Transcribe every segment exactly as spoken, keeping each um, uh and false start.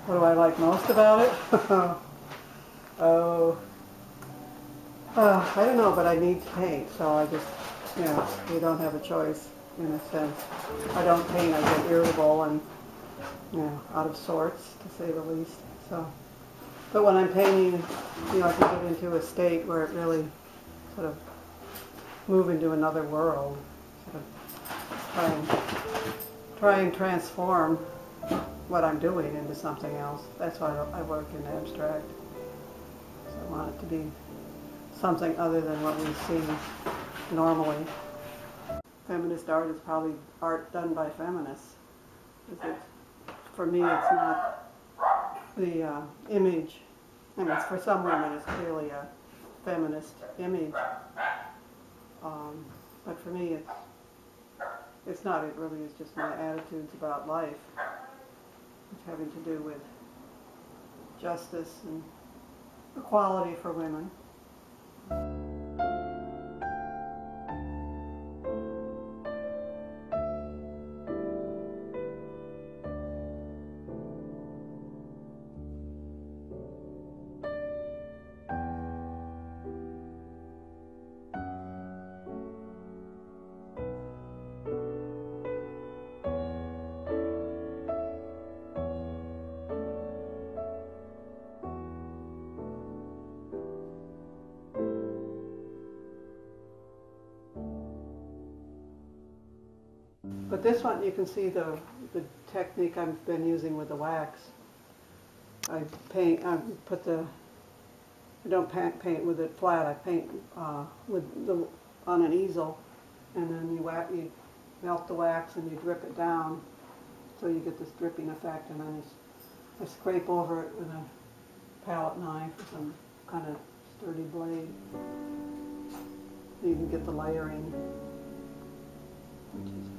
What do I like most about it? oh, uh, I don't know, but I need to paint, so I just, you know, you don't have a choice in a sense. If I don't paint, I get irritable and, you know, out of sorts, to say the least. So, but when I'm painting, you know, I can get into a state where it really sort of move into another world, sort of try and, try and transform what I'm doing into something else. That's why I work in abstract. So I want it to be something other than what we see normally. Feminist art is probably art done by feminists. It, for me, it's not the uh, image. I mean, for some women, it's clearly a feminist image. Um, but for me, it's it's not. It really is just my attitudes about life, which having to do with justice and equality for women. But this one, you can see the, the technique I've been using with the wax. I paint, I put the, I don't paint, paint with it flat, I paint uh, with the, on an easel, and then you, wax, you melt the wax and you drip it down, so you get this dripping effect, and then I, I scrape over it with a palette knife or some kind of sturdy blade. So you can get the layering, which is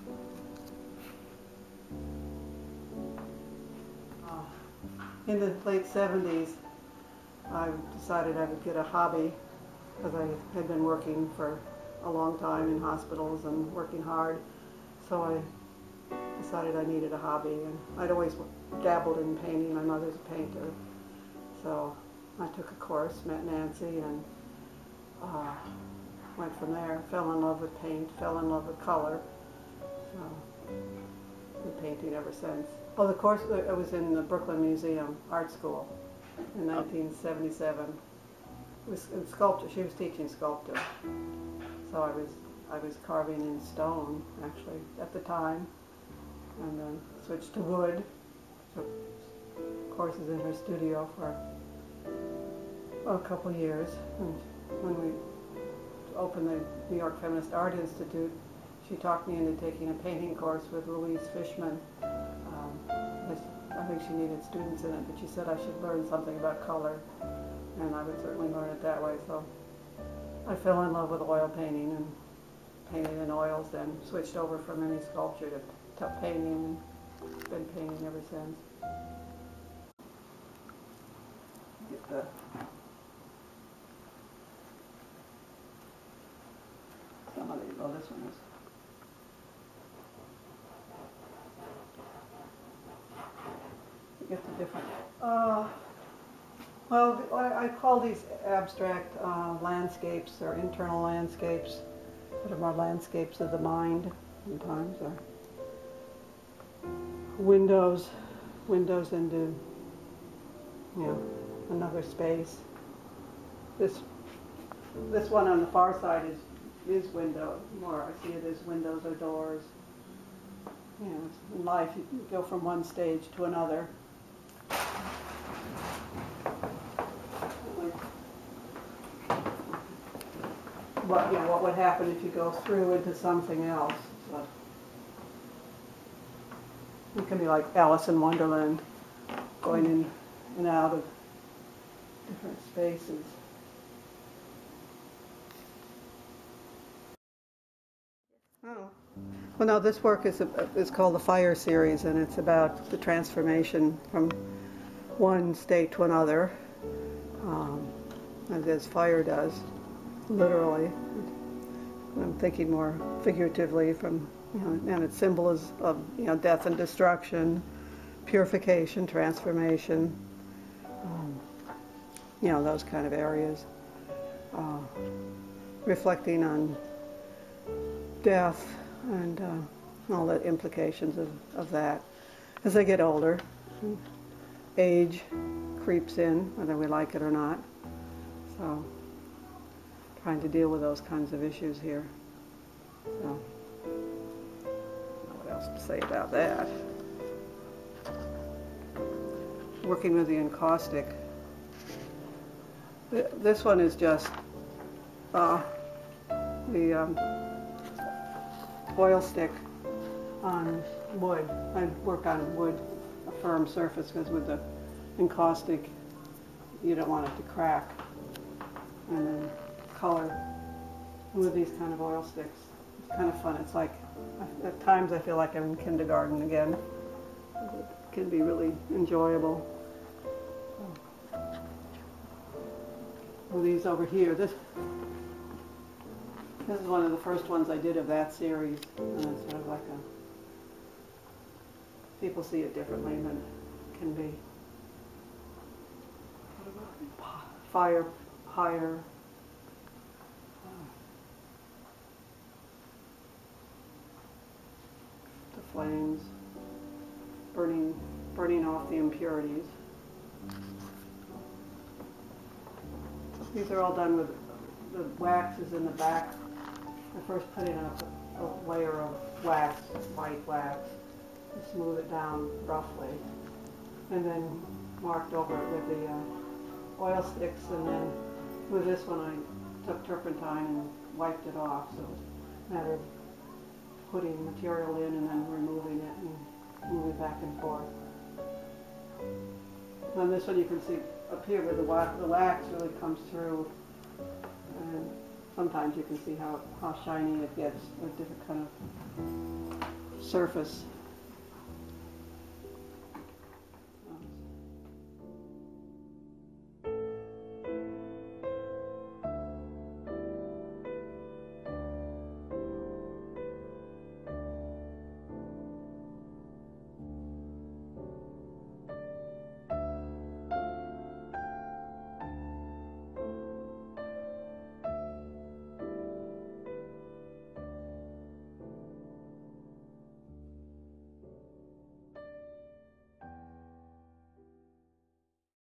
in the late seventies, I decided I would get a hobby because I had been working for a long time in hospitals and working hard. So I decided I needed a hobby, and I'd always dabbled in painting. My mother's a painter. So I took a course, met Nancy, and uh, went from there. Fell in love with paint, fell in love with color. So, been painting ever since. Oh, the course, I was in the Brooklyn Museum Art School in nineteen seventy-seven. It was in sculpture. She was teaching sculpture. So I was I was carving in stone, actually, at the time, and then switched to wood. Took courses in her studio for well, a couple years. And when we opened the New York Feminist Art Institute, she talked me into taking a painting course with Louise Fishman. I think she needed students in it, but she said I should learn something about color, and I would certainly learn it that way. So I fell in love with oil painting and painted in oils, then switched over from any sculpture to tuff painting, and been painting ever since. Get the some of these. Oh, this one is. Get the different. Uh, well, I, I call these abstract uh, landscapes or internal landscapes, that are more landscapes of the mind sometimes, or windows, windows into, you know, another space. This this one on the far side is is window. More I see it as windows or doors. You know, in life you can go from one stage to another. What, you know, what would happen if you go through into something else. So it can be like Alice in Wonderland, going in and out of different spaces. Oh. Well, no, this work is, a, is called the Fire Series, and it's about the transformation from one state to another, um, as fire does. Literally. I'm thinking more figuratively from, you know, and its symbol is of, you know, death and destruction, purification, transformation, um, you know, those kind of areas. Uh, reflecting on death and uh, all the implications of, of that. As I get older, age creeps in, whether we like it or not. So, trying to deal with those kinds of issues here. So, what else to say about that? Working with the encaustic. This one is just uh, the um, oil stick on wood. I work on wood, a firm surface, because with the encaustic, you don't want it to crack. And then color with these kind of oil sticks. It's kind of fun. It's like, at times I feel like I'm in kindergarten again. It can be really enjoyable. With these over here, this this is one of the first ones I did of that series, and it's sort of like a, people see it differently than it can be. Fire, higher, the flames, burning, burning off the impurities. These are all done with the waxes in the back. I first put in a, a layer of wax, white wax, and smooth it down roughly, and then marked over it with the uh, oil sticks, and then with this one I took turpentine and wiped it off, so it was a matter of putting material in and then removing it and moving back and forth. On this one you can see up here where the wax, the wax really comes through, and sometimes you can see how, how shiny it gets with different kind of surface.